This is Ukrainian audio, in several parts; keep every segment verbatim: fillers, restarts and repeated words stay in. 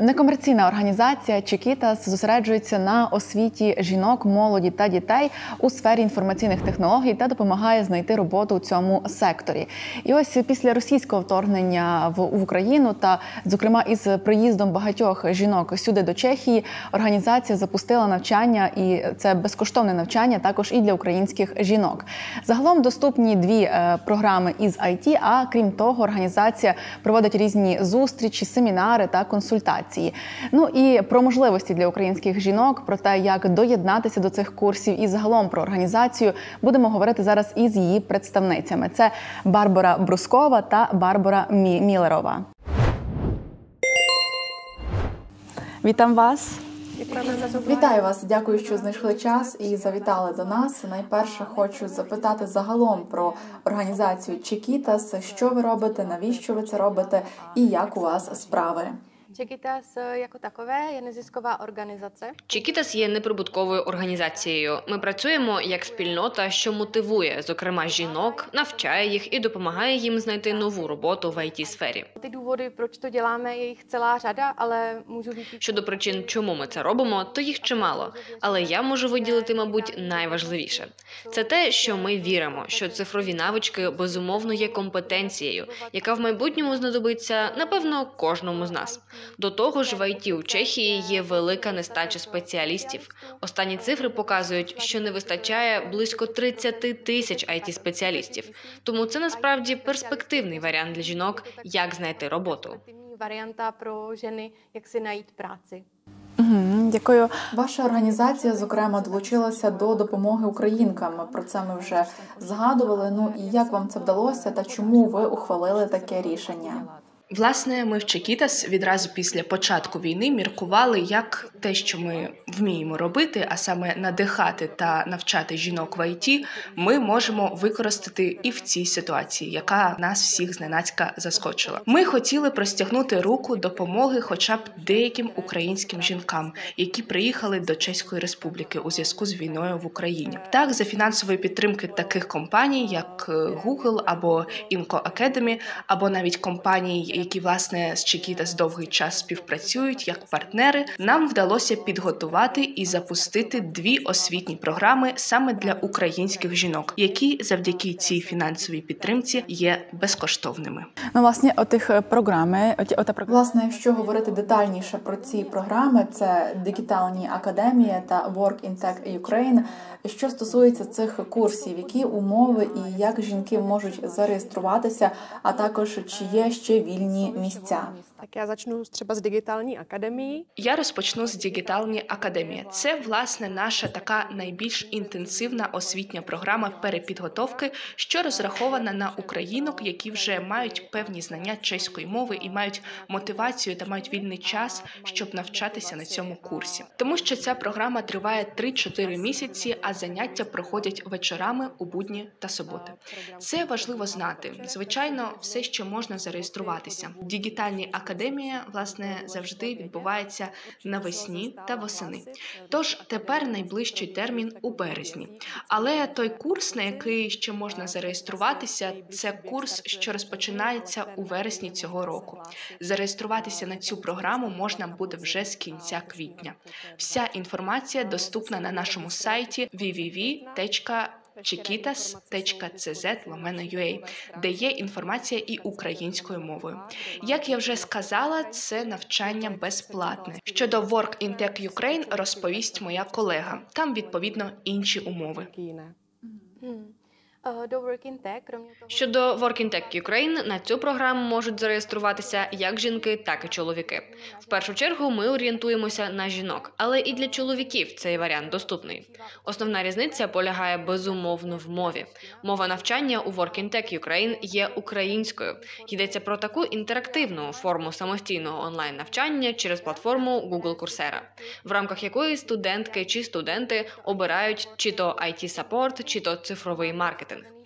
Некомерційна організація Chiquitas зосереджується на освіті жінок, молоді та дітей у сфері інформаційних технологій та допомагає знайти роботу у цьому секторі. І ось після російського вторгнення в, в Україну та, зокрема, із приїздом багатьох жінок сюди до Чехії, організація запустила навчання, і це безкоштовне навчання також і для українських жінок. Загалом доступні дві е, програми із ай ті, а крім того, організація проводить різні зустрічі, семінари та консультації. Ну і про можливості для українських жінок, про те, як доєднатися до цих курсів і загалом про організацію будемо говорити зараз із її представницями. Це Барбара Брускова та Барбара Мілерова. Вітам вас! Вітаю вас! Дякую, що знайшли час і завітали до нас. Найперше хочу запитати загалом про організацію Chiquitas. Що ви робите, навіщо ви це робите і як у вас справи? Chiquitas jako takové je nezisková organizace. Chiquitas є неприбутковою організацією. Ми працюємо як спільнота, що мотивує, зокрема, жінок, навчає їх і допомагає їм знайти нову роботу в ай ті-сфері. Ty důvody, proč to děláme, je jich celá řada, ale můžu říct... Щодо причин, чому ми це робимо, то їх чимало. Але я можу виділити, мабуть, найважливіше. Це те, що ми віримо, що цифрові навички, безумовно, є компетенцією, яка в майбутньому знадобиться, напевно, кожному з нас. До того ж, в ай ті у Чехії є велика нестача спеціалістів. Останні цифри показують, що не вистачає близько тридцять тисяч ай ті-спеціалістів. Тому це насправді перспективний варіант для жінок, як знайти роботу. Варіанта про жени, як си знайти працю. Угу, дякую. Ваша організація, зокрема, долучилася до допомоги українкам. Про це ми вже згадували. Ну і як вам це вдалося та чому ви ухвалили таке рішення? Власне, ми в Chiquitas відразу після початку війни міркували, як те, що ми вміємо робити, а саме надихати та навчати жінок в ай ті, ми можемо використати і в цій ситуації, яка нас всіх зненацька заскочила. Ми хотіли простягнути руку допомоги хоча б деяким українським жінкам, які приїхали до Чеської Республіки у зв'язку з війною в Україні. Так, за фінансової підтримки таких компаній, як Google або Inco Academy, або навіть компаній, які, власне, з Chiquitas довгий час співпрацюють як партнери, нам вдалося підготувати і запустити дві освітні програми саме для українських жінок, які завдяки цій фінансовій підтримці є безкоштовними. Ну, власне, отих програми, оті, ота програма. Власне, якщо говорити детальніше про ці програми, це Дигітальні академії та Work in Tech Ukraine. Що стосується цих курсів, які умови і як жінки можуть зареєструватися, а також чи є ще вільні місця? Так я почну треба з Дигітальні академії. Я розпочну з Дигітальні академії. Це, власне, наша така найбільш інтенсивна освітня програма перепідготовки, що розрахована на українок, які вже мають певні знання чеської мови і мають мотивацію та мають вільний час, щоб навчатися на цьому курсі. Тому що ця програма триває три-чотири місяці, а заняття проходять вечорами у будні та суботи. Це важливо знати. Звичайно, все ще можна зареєструватися. Дигітальні академія, власне, завжди відбувається навесні та восени. Тож тепер найближчий термін у березні. Але той курс, на який ще можна зареєструватися, це курс, що розпочинається у вересні цього року. Зареєструватися на цю програму можна буде вже з кінця квітня. Вся інформація доступна на нашому сайті дабл ю дабл ю дабл ю крапка chiquitas крапка цей зет ломено ю а, де є інформація і українською мовою. Як я вже сказала, це навчання безплатне. Щодо Work in Tech Ukraine розповість моя колега. Там, відповідно, інші умови. Щодо Work in Tech Ukraine, на цю програму можуть зареєструватися як жінки, так і чоловіки. В першу чергу ми орієнтуємося на жінок, але і для чоловіків цей варіант доступний. Основна різниця полягає безумовно в мові. Мова навчання у Work in Tech Ukraine є українською. Йдеться про таку інтерактивну форму самостійного онлайн-навчання через платформу Google Coursera, в рамках якої студентки чи студенти обирають чи то ай ті-саппорт, чи то цифровий маркетинг.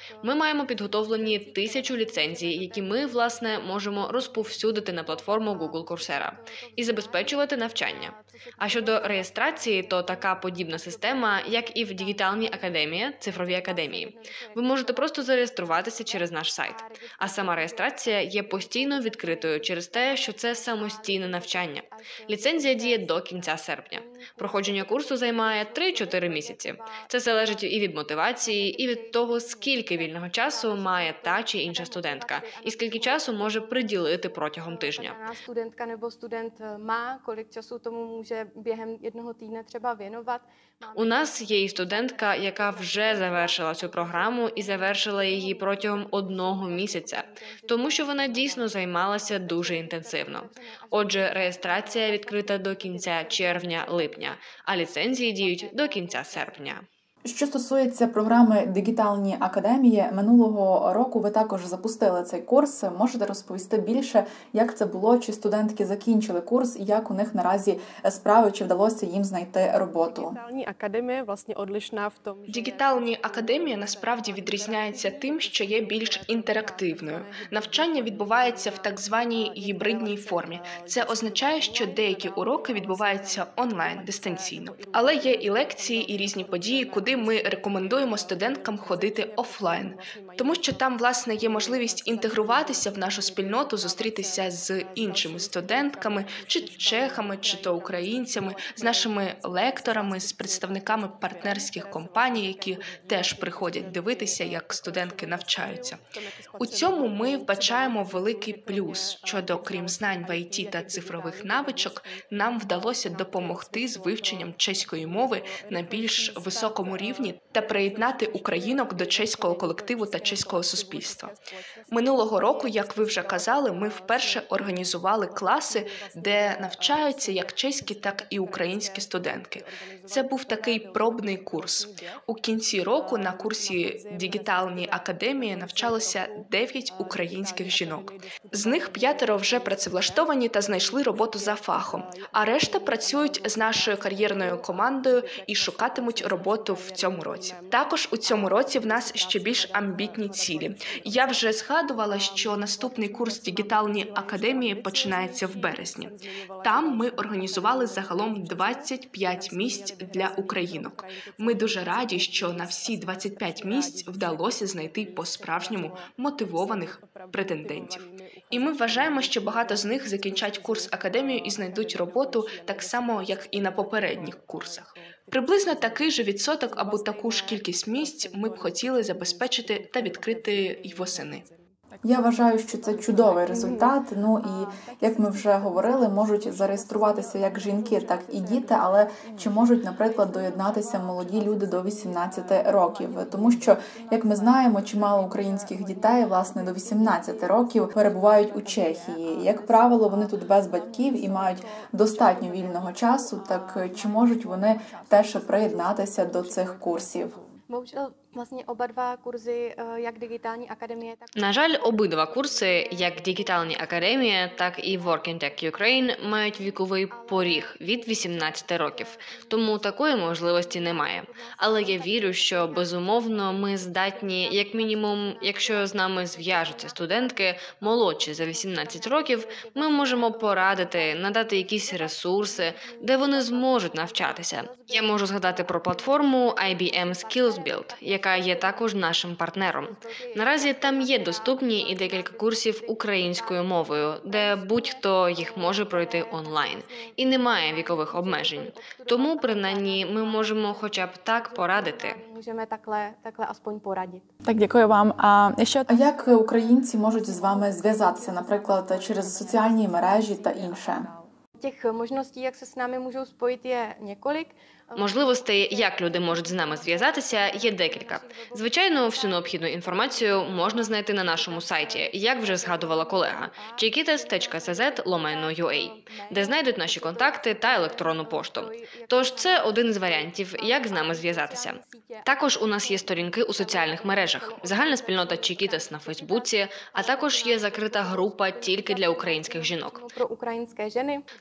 Ми маємо підготовлені тисячу ліцензій, які ми, власне, можемо розповсюдити на платформу Google Coursera і забезпечувати навчання. А щодо реєстрації, то така подібна система, як і в Дігітальній академії, цифровій академії. Ви можете просто зареєструватися через наш сайт. А сама реєстрація є постійно відкритою через те, що це самостійне навчання. Ліцензія діє до кінця серпня. Проходження курсу займає три-чотири місяці. Це залежить і від мотивації, і від того, скільки вільного часу має та чи інша студентка, і скільки часу може приділити протягом тижня. Студентка nebo студент má, kolik času tomu může během jednoho týdne třeba věnovat. У нас є і студентка, яка вже завершила цю програму і завершила її протягом одного місяця, тому що вона дійсно займалася дуже інтенсивно. Отже, реєстрація відкрита до кінця червня-липня, а ліцензії діють до кінця серпня. Що стосується програми «Дигітальні академії», минулого року ви також запустили цей курс. Можете розповісти більше, як це було, чи студентки закінчили курс, і як у них наразі справи, чи вдалося їм знайти роботу? Дигітальні академії, власне, одлична в тому, що... Дігітальні академії насправді відрізняється тим, що є більш інтерактивною. Навчання відбувається в так званій гібридній формі. Це означає, що деякі уроки відбуваються онлайн, дистанційно. Але є і лекції, і різні події, куди ми рекомендуємо студенткам ходити офлайн, тому що там, власне, є можливість інтегруватися в нашу спільноту, зустрітися з іншими студентками, чи чехами, чи то українцями, з нашими лекторами, з представниками партнерських компаній, які теж приходять дивитися, як студентки навчаються. У цьому ми вбачаємо великий плюс, щодо, крім знань в ай ті та цифрових навичок, нам вдалося допомогти з вивченням чеської мови на більш високому рівні та приєднати українок до чеського колективу та чеського суспільства. Минулого року, як ви вже казали, ми вперше організували класи, де навчаються як чеські, так і українські студентки. Це був такий пробний курс. У кінці року на курсі «Дигітальні академії» навчалося дев'ять українських жінок. З них п'ятеро вже працевлаштовані та знайшли роботу за фахом, а решта працюють з нашою кар'єрною командою і шукатимуть роботу в цьому році. Також у цьому році в нас ще більш амбітні цілі. Я вже згадувала, що наступний курс «Дигітальні академії» починається в березні. Там ми організували загалом двадцять п'ять місць для українок. Ми дуже раді, що на всі двадцять п'ять місць вдалося знайти по-справжньому мотивованих претендентів. І ми вважаємо, що багато з них закінчать курс академію і знайдуть роботу так само, як і на попередніх курсах. Приблизно такий же відсоток або таку ж кількість місць ми б хотіли забезпечити та відкрити й восени. Я вважаю, що це чудовий результат. Ну і, як ми вже говорили, можуть зареєструватися як жінки, так і діти, але чи можуть, наприклад, доєднатися молоді люди до вісімнадцяти років? Тому що, як ми знаємо, чимало українських дітей, власне, до вісімнадцяти років перебувають у Чехії. Як правило, вони тут без батьків і мають достатньо вільного часу, так чи можуть вони теж приєднатися до цих курсів? Bohužel vlastně oba dva kurzy, jak digitální akademie, tak... На жаль, обидва курси, як Дігітальні академії, так і Work Tech Ukraine, мають віковий поріг від вісімнадцяти років, тому такої можливості немає. Але я вірю, що, безумовно, ми здатні, як мінімум, якщо з нами зв'яжуться студентки молодші за вісімнадцять років, ми можемо порадити, надати якісь ресурси, де вони зможуть навчатися. Я можу згадати про платформу ай бі ем SkillsBuild, яка є також нашим партнером. Наразі там є доступні і декілька курсів українською мовою, де будь-хто їх може пройти онлайн. І немає вікових обмежень. Тому, принаймні, ми можемо хоча б так порадити. Můžeme takhle, takhle aspoň poradit. Так, дякую вам. А що А як українці можуть з вами зв'язатися, наприклад, через соціальні мережі та інше? Těch možností, jak se s námi můžou spojit, je několik. Можливостей, як люди можуть з нами зв'язатися, є декілька. Звичайно, всю необхідну інформацію можна знайти на нашому сайті, як вже згадувала колега, чекітес крапка ес зет ломено ю а, де знайдуть наші контакти та електронну пошту. Тож це один з варіантів, як з нами зв'язатися. Також у нас є сторінки у соціальних мережах, загальна спільнота Чекітес на Фейсбуці, а також є закрита група тільки для українських жінок. Pro ukrajinské ženy.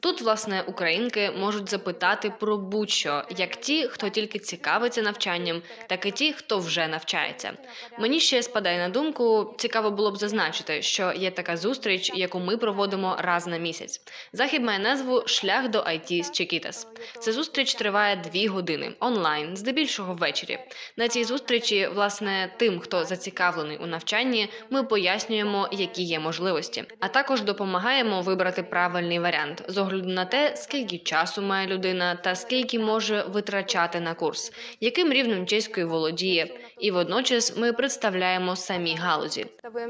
Тут, власне, українки можуть запитати про будь-що, як ті, хто тільки цікавиться навчанням, так і ті, хто вже навчається. Мені ще спадає на думку, цікаво було б зазначити, що є така зустріч, яку ми проводимо раз на місяць. Захід має назву «Шлях до ай ті з Чекітас». Ця зустріч триває дві години, онлайн, здебільшого ввечері. На цій зустрічі, власне, тим, хто зацікавлений у навчанні, ми пояснюємо, які є можливості, а також допомагаємо вибрати правильний варіант з огляду на те, скільки часу має людина та скільки може витрачати на курс, яким рівнем чеської володіє. І водночас ми представляємо самі галузі.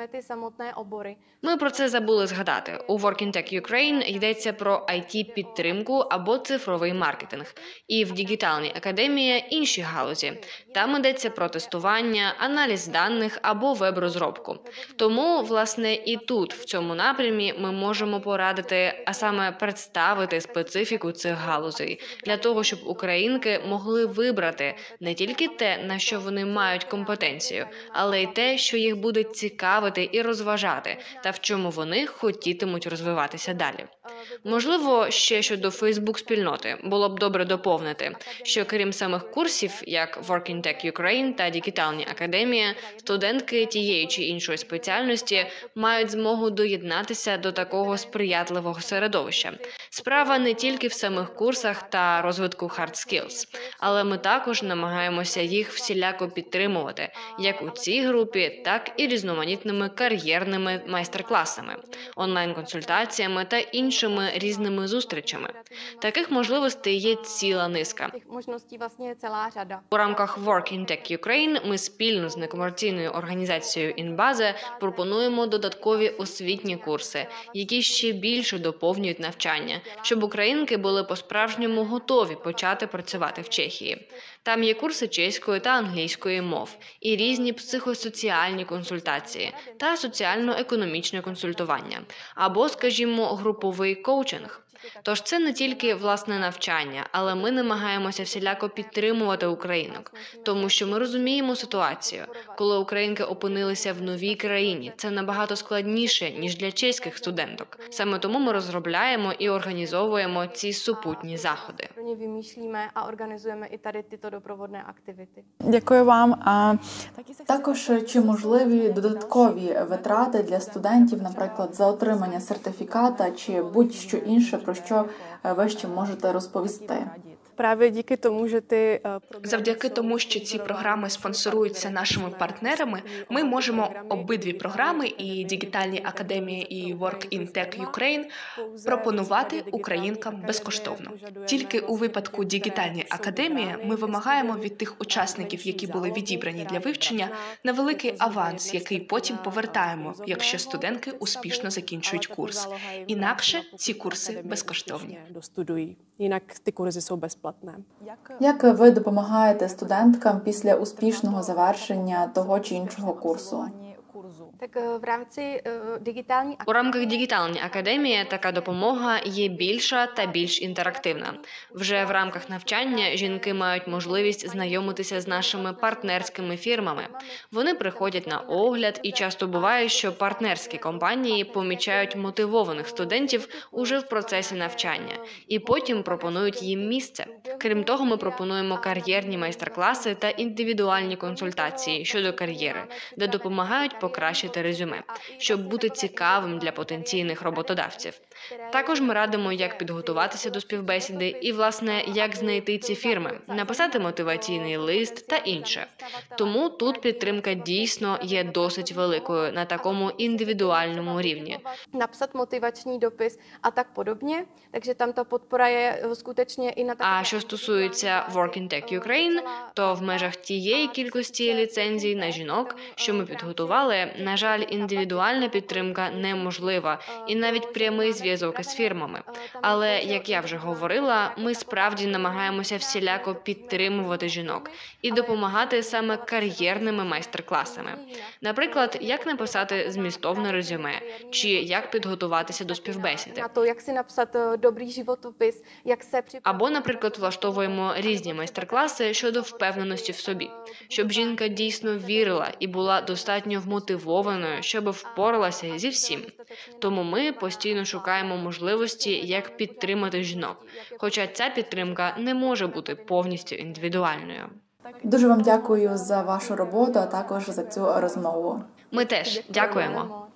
Ми про це забули згадати. У Work in Tech Ukraine йдеться про ай ті-підтримку або цифровий маркетинг. І в Дігітальній академії інші галузі. Там йдеться про тестування, аналіз даних або веб-розробку. Тому, власне, і тут, в цьому напрямі, ми можемо порадити, а саме представити специфіку цих галузей, для того, щоб українки могли вибрати не тільки те, на що вони мають компетенцію, але й те, що їх буде цікавити і розважати, та в чому вони хотітимуть розвиватися далі. Можливо, ще щодо Facebook-спільноти було б добре доповнити, що крім самих курсів, як Work in Tech Ukraine та Дігітальні академії, студентки тієї чи іншої спеціальності мають змогу доєднатися до такого сприятливого середовища. Справа не тільки в самих курсах та розвитку hard skills, але ми також намагаємося їх всіляко підтримувати, як у цій групі, так і різноманітними кар'єрними майстер-класами, онлайн-консультаціями та іншими різними зустрічами. Таких можливостей є ціла низка. У рамках Work in Tech Ukraine ми спільно з некомерційною організацією Інбазе пропонуємо додаткові освітні курси, які ще більше доповнюють навчання, щоб українки були по-справжньому готові почати працювати в Чехії. Там є курси чеської та англійської мов, і різні психосоціальні консультації та соціально-економічне консультування, або, скажімо, груповий коучинг. Тож це не тільки власне навчання, але ми намагаємося всіляко підтримувати українок, тому що ми розуміємо ситуацію. Коли українки опинилися в новій країні, це набагато складніше, ніж для чеських студенток. Саме тому ми розробляємо і організовуємо ці супутні заходи. Дякую вам. А також чи можливі додаткові витрати для студентів, наприклад, за отримання сертифіката чи будь-що інше, про що ви ще можете розповісти? Právě díky tomu, že ty Завдяки тому, що ці програми спонсоруються нашими партнерами, ми можемо обидві програми, і Дігітальні академії, і Work in Tech Ukraine, пропонувати українкам безкоштовно. Тільки у випадку Дігітальні академії ми вимагаємо від тих учасників, які були відібрані для вивчення, невеликий аванс, який потім повертаємо, якщо студентки успішно закінчують курс. Інакше ці курси безкоштовні. Jinak ty kurzy jsou bezplatné. Як ви допомагаєте студенткам після успішного завершення того чи іншого курсу? Tak v rámci digitální У рамках Дігітальної академії така допомога є більша та більш інтерактивна. Вже в рамках навчання жінки мають можливість знайомитися з нашими партнерськими фірмами. Вони приходять на огляд, і часто буває, що партнерські компанії помічають мотивованих студентів уже в процесі навчання і потім пропонують їм місце. Крім того, ми пропонуємо кар'єрні майстер-класи та індивідуальні консультації щодо кар'єри, де допомагають покращити резюме, щоб бути цікавим для потенційних роботодавців. Також ми радимо, як підготуватися до співбесіди і, власне, як знайти ці фірми, написати мотиваційний лист та інше. Тому тут підтримка дійсно є досить великою на такому індивідуальному рівні. Napsat motivační dopis a tak podobně, takže tam ta podpora je skutečně i na А що стосується Work in Tech Ukraine, то в межах тієї кількості ліцензій на жінок, що ми підготували, на жаль, індивідуальна підтримка неможлива і навіть прямий зв'язок із фірмами. Але, як я вже говорила, ми справді намагаємося всіляко підтримувати жінок і допомагати саме кар'єрними майстер-класами. Наприклад, як написати змістовне резюме, чи як підготуватися до співбесіди. to, jak si napsat dobrý životopis, jak se připravit. Або, наприклад, влаштовуємо різні майстер-класи щодо впевненості в собі, щоб жінка дійсно вірила і була достатньо вмотивована мотивованою, щоб впоралася зі всім. Тому ми постійно шукаємо можливості, як підтримати жінок, хоча ця підтримка не може бути повністю індивідуальною. Дуже вам дякую за вашу роботу, а також за цю розмову. Ми теж дякуємо.